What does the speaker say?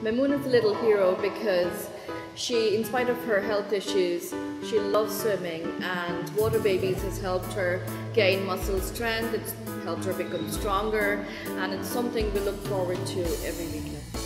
Maimoonah's a little hero because she, in spite of her health issues, she loves swimming, and Water Babies has helped her gain muscle strength, it's helped her become stronger, and it's something we look forward to every weekend.